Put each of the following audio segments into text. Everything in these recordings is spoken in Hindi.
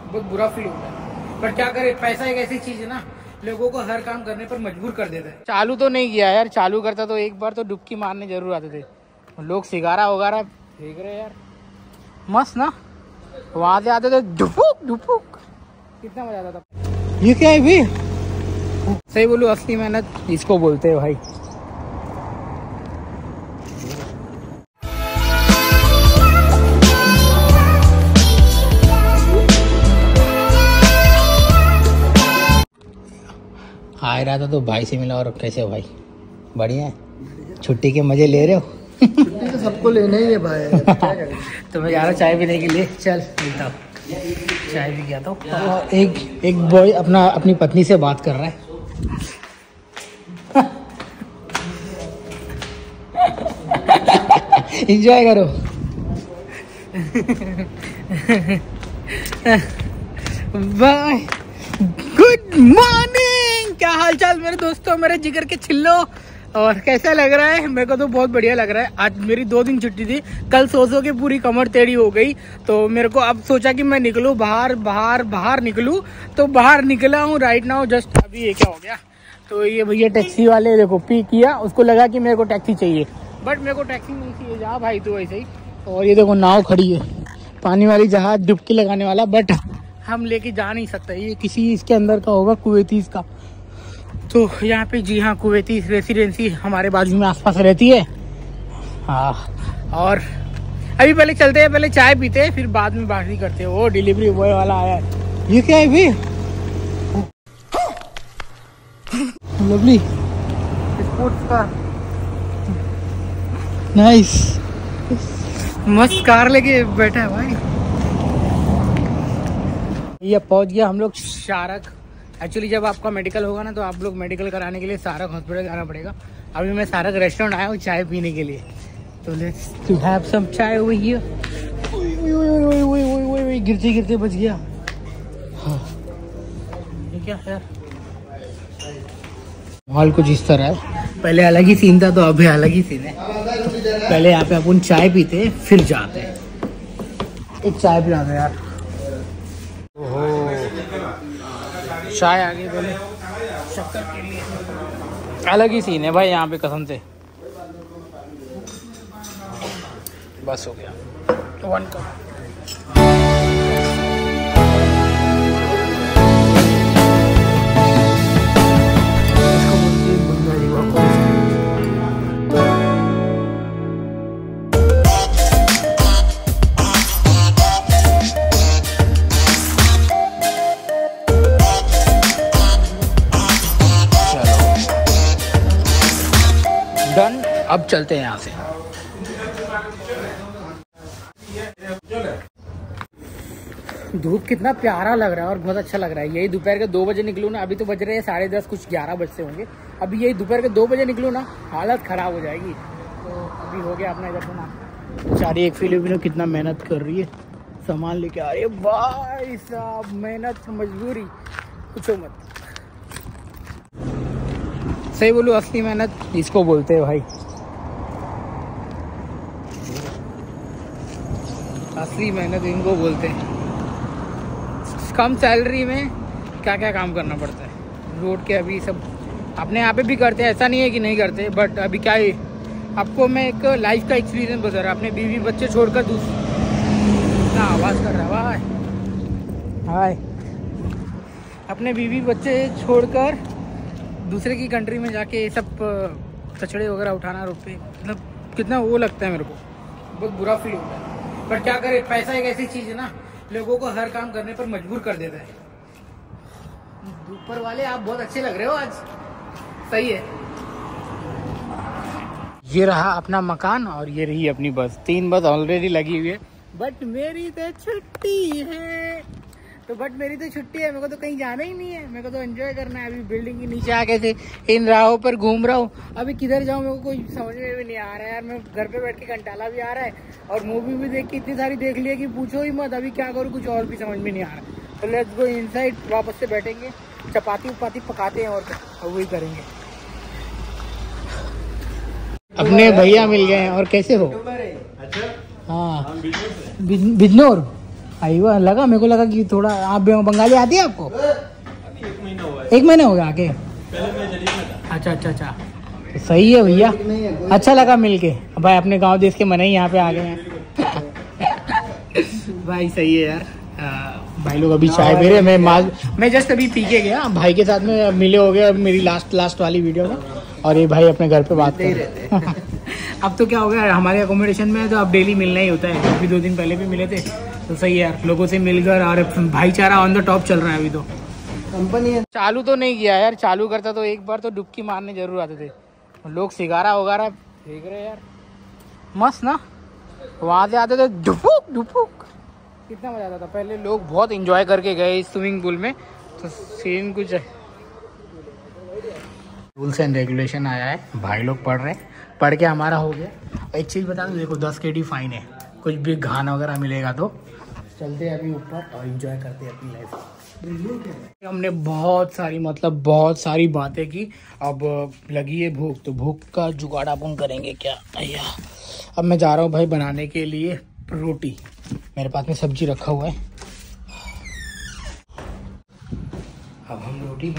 बहुत बुरा फील होता है, पर क्या करे, पैसा एक ऐसी चीज है ना, लोगों को हर काम करने पर मजबूर कर देता है। चालू तो नहीं किया यार, चालू करता तो एक बार तो डुबकी मारने जरूर आते थे। लोग सिगारा वगारा फेंक रहे यार, मस्त ना, वहां से आते थे डुपुक डुपुक, कितना मजा आता था। ये क्या है भी, सही बोलू असली मेहनत इसको बोलते हैं भाई। आ रहा था तो भाई से मिला। और कैसे हो भाई? बढ़िया है, छुट्टी के मजे ले रहे हो? छुट्टी तो सबको लेना ही है भाई। तो मैं जा रहा चाय पीने के लिए, चल मिलता हूँ। चाय भी किया तो एक बॉय अपनी पत्नी से बात कर रहा है। एंजॉय करो। Bye, good morning. क्या हालचाल मेरे दोस्तों, मेरे जिगर के छिल्लो, और कैसा लग रहा है? मेरे को तो बहुत बढ़िया लग रहा है। आज मेरी 2 दिन छुट्टी थी, कल सो के पूरी कमर टेढ़ी हो गई, तो मेरे को अब सोचा कि मैं निकलूं बाहर निकलूं, तो बाहर निकला हूँ राइट नाउ। जस्ट अभी ये क्या हो गया, तो ये भैया टैक्सी वाले देखो पी किया, उसको लगा कि मेरे को टैक्सी चाहिए, बट मेरे को टैक्सी नहीं चाहिए, जा भाई तू ऐसे ही। और ये देखो नाव खड़ी है, पानी वाली जहाज, डुबकी लगाने वाला, बट हम लेके जा नहीं सकते, ये किसी इसके अंदर का होगा, कुवैतीस का। तो यहाँ पे जी हाँ कुवैती रेसिडेंसी हमारे बाजू में आसपास रहती है। हाँ, और अभी पहले चलते हैं, पहले चाय पीते हैं, फिर बाद में बात ही करते हैं। वो डिलीवरी बॉय वाला आया है। ये क्या है भी, लवली स्पोर्ट्स कार, नाइस, मस्त कार लेके बैठा है भाई। ये पहुंच गया हम लोग शारक। एक्चुअली जब आपका मेडिकल होगा ना, तो आप लोग मेडिकल कराने के लिए सारक हॉस्पिटल जाना पड़ेगा। अभी मैं सारक रेस्टोरेंट आया हूँ चाय पीने के लिए, तो लेट्स टू हैव सम चाय ओवर हियर। गिरते गिरते बच गया। हाँ, ये क्या है यार, माहौल कुछ इस तरह है। पहले अलग ही सीन था, तो अभी अलग ही सीन है। तो पहले यहाँ पे अपन चाय पीते फिर जाते हैं। एक चाय पिलाते यार। ओहो, चाय आ गई, पहले शक्कर के लिए अलग ही सीन है भाई यहाँ पे, कसम से। बस हो गया, 1 कप। डन, अब चलते हैं यहाँ से। धूप कितना प्यारा लग रहा है और बहुत अच्छा लग रहा है। यही दोपहर के 2 बजे निकलूँ ना, अभी तो बज रहे हैं 10:30, कुछ 11 बजते होंगे। अभी यही दोपहर के 2 बजे निकलूँ ना, हालत खराब हो जाएगी। तो अभी हो गया अपना इधर ना, बेचारी एक फिलिपिनो कितना मेहनत कर रही है, सामान लेके आ रही है। भाई साहब, मेहनत मजबूरी पूछो मत। सही बोलूं असली मेहनत इसको बोलते हैं भाई। असली मेहनत इनको बोलते हैं। कम सैलरी में क्या क्या काम करना पड़ता है रोड के, अभी सब अपने यहाँ पे भी करते हैं, ऐसा नहीं है कि नहीं करते, बट अभी क्या है, आपको मैं एक लाइफ का एक्सपीरियंस बता रहा हूँ। अपने बीवी बच्चे छोड़कर दूसरा आवाज़ कर रहा है, हाय, अपने बीवी बच्चे छोड़कर दूसरे की कंट्री में जाके सब कचड़े वगैरह उठाना रोड पे, मतलब कितना वो लगता है मेरे को, बहुत बुरा फील होता है। पर क्या करे, पैसा एक ऐसी चीज है ना, लोगों को हर काम करने पर मजबूर कर देता है। ऊपर वाले आप बहुत अच्छे लग रहे हो आज, सही है। ये रहा अपना मकान और ये रही अपनी बस। 3 बस ऑलरेडी लगी हुई है, बट मेरी तो छुट्टी है। मेरे को तो कहीं जाना ही नहीं है, मेरे को तो एंजॉय करना है। अभी बिल्डिंग के नीचे आके थे, इन राहों पर घूम रहा हूँ। अभी किधर जाऊँ मेरे को कोई समझ में भी नहीं आ रहा है यार। मैं घर पे बैठ के कंटाला भी आ रहा है, और मूवी भी देख के इतनी सारी देख लिया कि पूछो ही मत। अभी क्या करूँ, कुछ और भी समझ में नहीं आ रहा। तो लेट्स गो इनसाइड, वापस से बैठेंगे, चपाती उपाती पकाते हैं और वही करेंगे। अपने भैया मिल गए हैं। और कैसे हो? हाँ, बिजनौर। आईवा लगा, मेरे को लगा कि थोड़ा आप बंगाली आती है आपको? एक महीना हो गया आके। अच्छा अच्छा अच्छा, तो सही है भैया, अच्छा लगा मिलके भाई। अपने गांव देश के मन ही यहाँ पे आ गए हैं भाई। सही है यार। भाई लोग अभी चाय पी रहे, मैं जस्ट अभी पी के गया भाई के साथ में, मिले हो गया मेरी लास्ट वाली वीडियो में। और ये भाई अपने घर पे बात कर रहे हैं अब तो क्या हो गया, हमारे अकोमोडेशन में तो अब डेली मिलना ही होता है। अभी 2 दिन पहले भी मिले थे, तो सही है यार, लोगों से मिलकर। और भाईचारा ऑन द टॉप चल रहा है अभी तो। कंपनी है। चालू तो नहीं किया यार, चालू करता तो एक बार तो डुबकी मारने जरूर आते थे। लोग सिगारा वगारा देख रहे यार, मस्त ना। वहाँ से आते थे डुपुक डुपुक, कितना मजा आता था। पहले लोग बहुत एंजॉय करके गए इस स्विमिंग पूल में, तो सेम कुछ रूल्स एंड रेगुलेशन आया है। भाई लोग पढ़ रहे, पढ़ के हमारा हो गया। एक चीज़ बता दो, देखो 10 KD फाइन है, कुछ भी घाना वगैरह मिलेगा तो। चलते हैं अभी ऊपर और एंजॉय करते हैं अपनी लाइफ। हमने बहुत सारी बातें की, अब लगी है भूख, तो भूख का जुगाड़ अपन करेंगे क्या भैया। अब मैं जा रहा हूँ भाई बनाने के लिए रोटी, मेरे पास में सब्जी रखा हुआ है। अब हम रोटी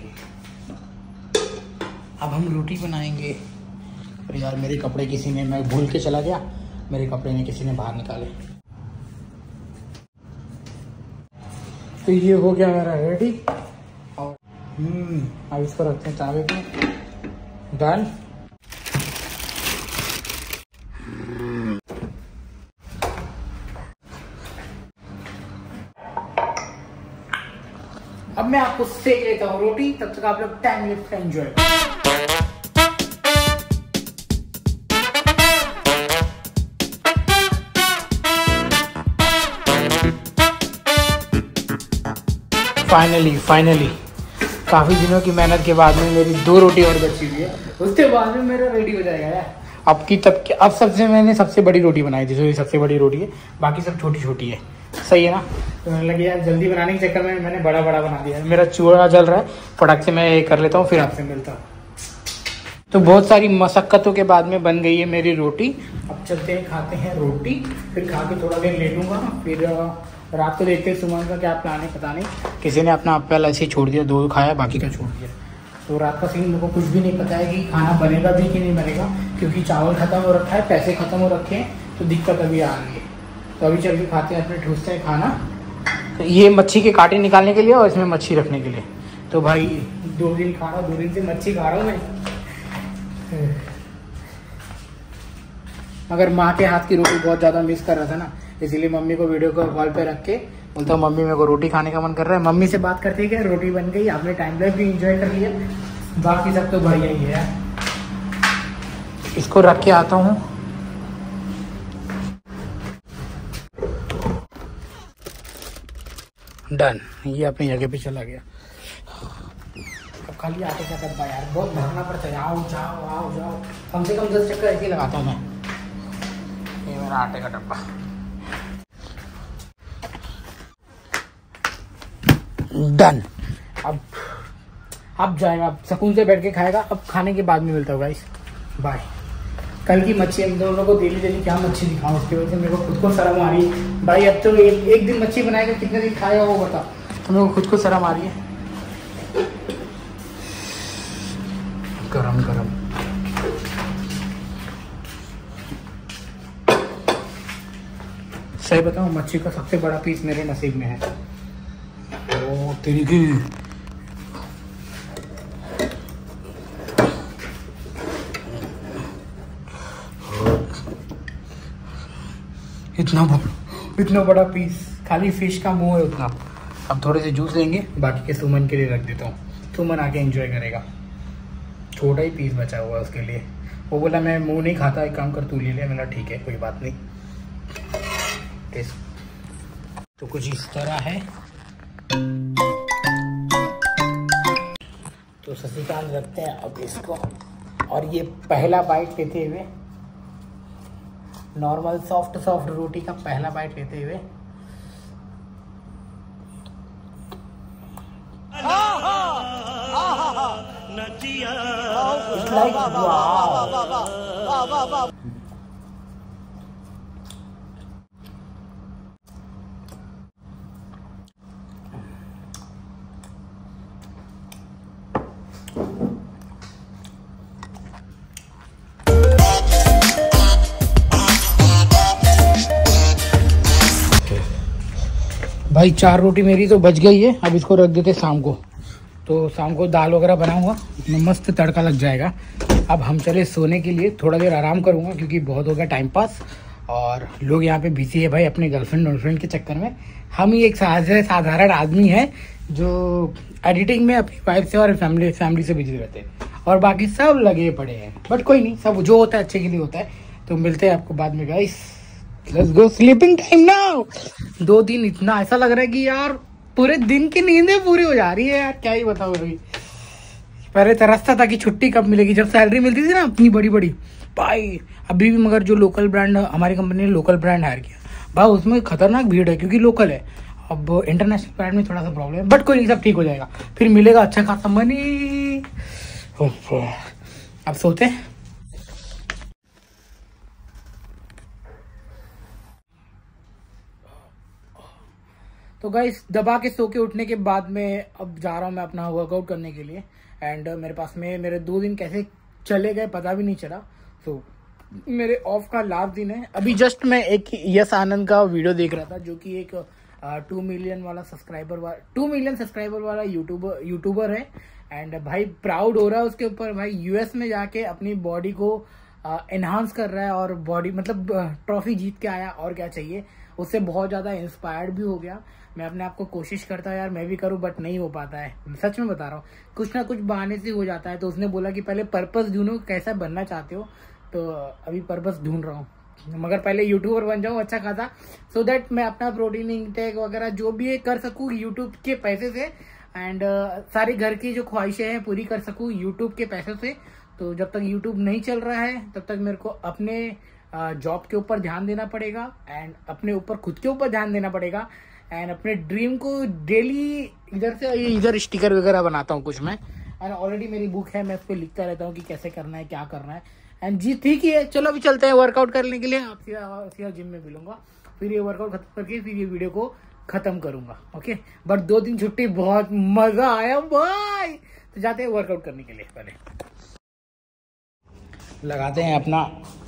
बनाएंगे। अरे यार मेरे कपड़े किसी ने, मैं भूल के चला गया, मेरे कपड़े ने किसी ने बाहर निकाले। तो ये हो गया मेरा रेडी। और अब इसको रखते हैं तावे पे। डन। अब मैं आपको सेक लेता हूँ रोटी, तब तक आप लोग टाइम लिफ्ट एंजॉय। फाइनली काफ़ी दिनों की मेहनत के बाद में मेरी 2 रोटी और बची हुई है, उसके बाद में मेरा रेडी हो जाएगा यार। अब मैंने सबसे बड़ी रोटी बनाई थी, तो ये सबसे बड़ी रोटी है, बाकी सब छोटी छोटी है। सही है ना। तो मैंने लगे यार जल्दी बनाने के चक्कर में मैंने बड़ा बना दिया। मेरा चूल्हा जल रहा है, फटाक से मैं ये कर लेता हूँ, फिर आपसे मिलता हूँ। तो बहुत सारी मशक्क़तों के बाद में बन गई है मेरी रोटी। अब चलते हैं, खाते हैं रोटी, फिर खा के थोड़ा देर लेटूंगा। फिर रात को देखते हैं सुमन का क्या प्लान है, पता नहीं। किसी ने अपना एप्पल ऐसे ही छोड़ दिया, 2 खाया, बाकी का छोड़ दिया। तो रात का सीन मेरे को कुछ भी नहीं पता है कि खाना बनेगा भी कि नहीं बनेगा, क्योंकि चावल खत्म हो रखा है, पैसे खत्म हो रखे हैं, तो दिक्कत अभी आ रही है। तो अभी चल के खाते हैं, अपने ठूसते हैं खाना। तो ये मच्छी के कांटे निकालने के लिए और इसमें मच्छी रखने के लिए। तो भाई 2 दिन खाना, 2 दिन से मच्छी खा रहा हूँ मैं। मगर माँ के हाथ की रोटी बहुत ज़्यादा मिस कर रहा था ना, इसीलिए मम्मी को वीडियो कॉल पे रख के बोलता हूँ मम्मी मेरे को रोटी खाने का मन कर रहा है। मम्मी से बात करते क्या, रोटी बन गई, आपने टाइम लाइफ भी इंजॉय कर लिया, बाकी सब तो बढ़िया ही है। इसको रख के आता हूँ। डन, ये अपनी जगह पे चला गया। अब खाली आटे का डब्बा यार, बहुत भागना पड़ता है, आओ जाओ। कम से कम 10 चक्कर ऐसे ही लगाता हूँ मैं। ये मेरा आटे का डब्बा डन। अब जाएगा, अब सुकून से बैठ के खाएगा। अब खाने के बाद में मिलता हूँ गाइस, बाय। कल की मच्छी हम दोनों को डेली क्या मच्छी दिखाऊं, उसकी वजह से मेरे को खुद को शर्म आ रही है भाई। अब तो एक दिन मच्छी बनाएगा, कितने दिन खाएगा वो बता। तो मेरे को खुद को शर्म आ रही है। गरम सही बताऊं, मच्छी का सबसे बड़ा पीस मेरे नसीब में है। ओ तेरी की इतना बड़ा पीस, खाली फिश का मुंह है उतना। अब थोड़े से जूस लेंगे, बाकी के सुमन के लिए रख देता हूँ, सुमन आके एंजॉय करेगा। छोटा ही पीस बचा हुआ है उसके लिए, वो बोला मैं मुंह नहीं खाता, एक काम कर तू ले ले। मैंने ठीक है कोई बात नहीं। तो कुछ इस तरह है। तो शशिकांत रखते हैं अब इसको, और ये पहला बाइट लेते हुए, नॉर्मल सॉफ्ट रोटी का पहला बाइट लेते हुए। भाई 4 रोटी मेरी तो बच गई है, अब इसको रख देते शाम को, तो शाम को दाल वगैरह बना हुआ इसमें मस्त तड़का लग जाएगा। अब हम चले सोने के लिए, थोड़ा देर आराम करूँगा क्योंकि बहुत हो गया टाइम पास, और लोग यहाँ पे बिजी है भाई अपने गर्लफ्रेंड के चक्कर में। हम ही एक साधारण आदमी है जो एडिटिंग में अपनी वाइफ से और फैमिली से बिजी रहते हैं, और बाकी सब लगे पड़े हैं। बट कोई नहीं, सब जो होता है अच्छे के लिए होता है। तो मिलते हैं आपको बाद में guys, let's go sleeping time now. 2 दिन इतना ऐसा लग रहा है कि यार पूरे दिन की नींदें पूरी हो जा रही है यार, क्या ही बताऊँ। अभी पहले तरसता था कि छुट्टी कब मिलेगी, जब सैलरी मिलती थी ना अपनी बड़ी बड़ी भाई। अभी भी मगर जो लोकल ब्रांड, हमारी कंपनी ने लोकल ब्रांड हायर किया भाई, उसमें खतरनाक भीड़ है क्योंकि लोकल है। अब इंटरनेशनल ब्रांड में थोड़ा सा प्रॉब्लम है, बट कोई नहीं, सब ठीक हो जाएगा, फिर मिलेगा अच्छा खासा मनी। अब सोते हैं। तो गाइस दबा के सो के उठने के बाद में अब जा रहा हूँ मैं अपना वर्कआउट करने के लिए। एंड मेरे पास में मेरे 2 दिन कैसे चले गए पता भी नहीं चला। तो मेरे ऑफ का लास्ट दिन है। अभी जस्ट मैं एक यस आनंद का वीडियो देख रहा था, जो कि एक 2 मिलियन सब्सक्राइबर वाला यूट्यूबर है। एंड भाई प्राउड हो रहा है उसके ऊपर, भाई यूएस में जाके अपनी बॉडी को एनहांस कर रहा है, और बॉडी मतलब ट्रॉफी जीत के आया, और क्या चाहिए। उससे बहुत ज़्यादा इंस्पायर्ड भी हो गया। मैं अपने आप को कोशिश करता यार मैं भी करूं, बट नहीं हो पाता है, सच में बता रहा हूँ। कुछ ना कुछ बहाने से हो जाता है। तो उसने बोला कि पहले पर्पस ढूंढो, कैसा बनना चाहते हो। तो अभी पर्पस ढूंढ रहा हूँ, मगर पहले यूट्यूबर बन जाऊँ अच्छा खासा, सो दैट मैं अपना प्रोटीन इंटेक वगैरह जो भी है कर सकूँ यूट्यूब के पैसे से। एंड सारी घर की जो ख्वाहिशें हैं पूरी कर सकूँ यूट्यूब के पैसे से। तो जब तक यूट्यूब नहीं चल रहा है तब तक मेरे को अपने जॉब के ऊपर ध्यान देना पड़ेगा, एंड अपने ऊपर खुद के ऊपर ध्यान देना पड़ेगा, एंड अपने ड्रीम को डेली इधर से इधर स्टिकर वगैरह बनाता हूँ कुछ मैं। एंड ऑलरेडी मेरी बुक है, मैं उस पर लिखता रहता हूँ कि कैसे करना है, क्या करना है। एंड जी ठीक ही है, चलो अभी चलते हैं वर्कआउट करने के लिए। आप सीधा जिम में मिलूंगा, फिर ये वर्कआउट खत्म करके फिर ये वीडियो को खत्म करूंगा। ओके, बट 2 दिन छुट्टी, बहुत मजा आया भाई। तो जाते हैं वर्कआउट करने के लिए। पहले लगाते हैं अपना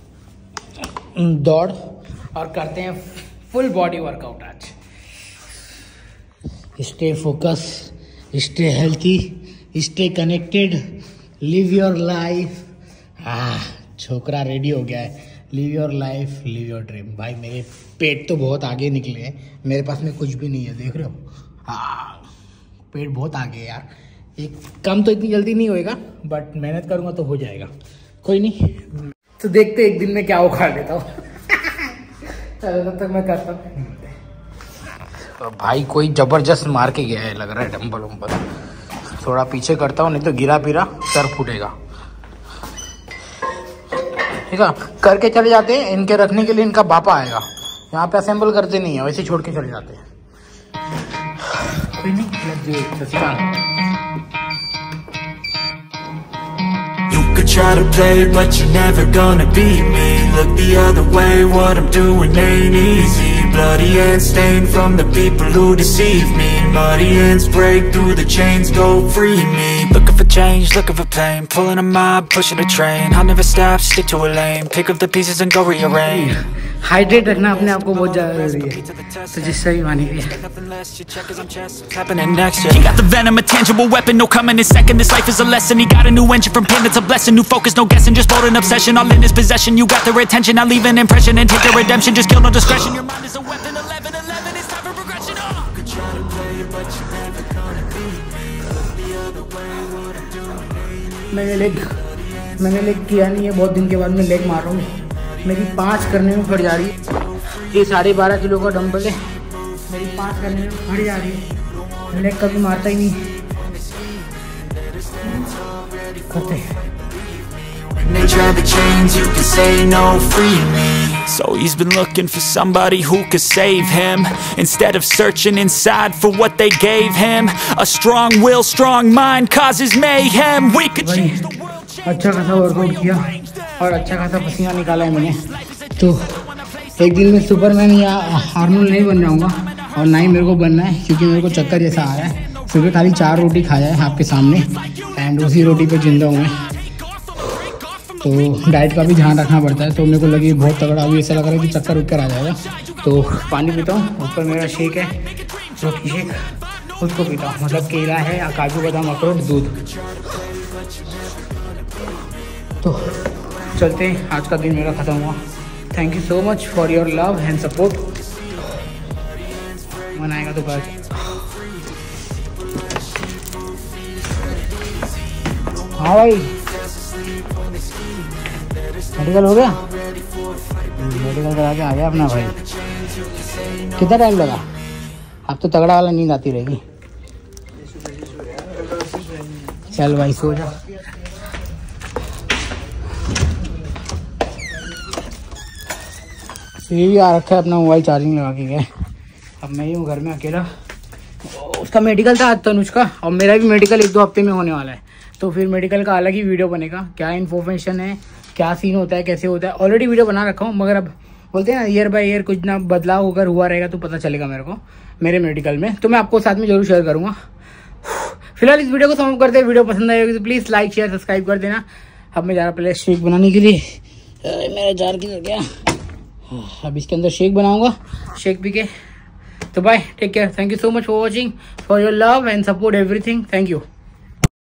दौड़ और करते हैं फुल बॉडी वर्कआउट आज। Stay focus, stay healthy, stay connected, live your life. छोकरा रेडी हो गया है। Live your life, live your dream. भाई मेरे पेट तो बहुत आगे निकले हैं, मेरे पास में कुछ भी नहीं है, देख रहे हो। पेट बहुत आगे है यार। एक कम तो इतनी जल्दी नहीं होएगा, बट मेहनत करूंगा तो हो जाएगा, कोई नहीं। तो देखते एक दिन में क्या उखाड़ लेता हूँ। चलो तब तक मैं करता हूँ। तो भाई कोई जबरदस्त मार के गया है लग रहा है डंबल वंबल। थोड़ा पीछे करता हूँ, नहीं तो गिरा पिरा सर फूटेगा। ठीक है, करके चले जाते हैं। इनके रखने के लिए इनका बापा आएगा। यहाँ पे असेंबल करते नहीं है, वैसे छोड़ के चले जाते हैं। Could try to play, but you're never gonna beat me. Look the other way, what I'm doing ain't easy. Bloody hands stained from the people who deceive me. Muddy hands break through the chains, go free me. Looking for change, looking for pain. Pulling a mob, pushing a train. I'll never stop, stick to a lane. Pick up the pieces and go rearrange. Hydrate रखना अपने आप को बहुत ज़्यादा जरूरी है, तो जिससे भी मानी गई। He got the venom, a tangible weapon, no coming in second. This life is a lesson. He got a new engine from pain, it's a blessing. New focus, no guessing, just bold and obsession. All in his possession, you got their attention. I'll leave an impression and take their redemption. Just kill no discretion. Your mind is a weapon. 11-11, it's time for progression. Could try to play it, but you're never gonna beat me. Look the other way, what I'm doing. मैंने लेग किया नहीं है, बहुत दिन के बाद मैं लेग मार रहा हूँ। मेरी 5 करने में फट जा रही है। ये 12.5 किलो का डंबल है, मेरी 5 करने में फट जा रही है। लेग कभी मारता ही नहीं। करते हैं। They try the chains, you can say no, free me. So he's been looking for somebody who could save him, instead of searching inside for what they gave him. A strong will, strong mind causes mayhem. We could change the world. अच्छा खासा वर्कआउट किया और अच्छा खासा पसीना निकाला है मैंने। तो एक दिन में सुपरमैन या आर्नोल्ड नहीं बन जाऊंगा, और ना ही मेरे को बनना है, क्योंकि मेरे को चक्कर जैसा आ रहा है। सुबह खाली 4 रोटी खाया है आपके सामने, एंड उसी रोटी पे जिंदा हूँ मैं। तो डाइट का भी ध्यान रखना पड़ता है। तो मेरे को लगी बहुत तगड़ा, अभी ऐसा लग रहा है कि चक्कर उठ कर आ जाएगा। तो पानी पीता हूँ, ऊपर मेरा शेक है, प्रोटीन शेक उसको पीता हूँ, मतलब केला है, काजू बादाम अखरोट दूध। तो चलते हैं, आज का दिन मेरा ख़त्म हुआ। Thank you so much for your love and support. मनाएगा तो कर। हाँ भाई, मेडिकल हो गया, मेडिकल करा के आ गया अपना भाई। कितना टाइम लगा? अब तो तगड़ा वाला नींद आती रहेगी। चल भाई सो जा। ये भी आ रखा है अपना मोबाइल चार्जिंग लगा के गए। अब मैं ही हूँ घर में अकेला। उसका मेडिकल था आज तनुज का, और मेरा भी मेडिकल 1-2 हफ्ते में होने वाला है। तो फिर मेडिकल का अलग ही वीडियो बनेगा, क्या इन्फॉर्मेशन है, क्या सीन होता है, कैसे होता है। ऑलरेडी वीडियो बना रखा हूँ, मगर अब बोलते हैं ना ईयर बाय ईयर कुछ ना बदलाव अगर हुआ रहेगा तो पता चलेगा मेरे को मेरे मेडिकल में, तो मैं आपको साथ में जरूर शेयर करूँगा। फिलहाल इस वीडियो को समाप्त करते हैं। वीडियो पसंद आएगी तो प्लीज़ लाइक शेयर सब्सक्राइब कर देना। अब मैं जा रहा पहले शेक बनाने के लिए। मेरा जार किधर गया? अब इसके अंदर शेक बनाऊँगा, शेक पी के। तो bye, take care, thank you so much for watching, for your love and support everything. Thank you.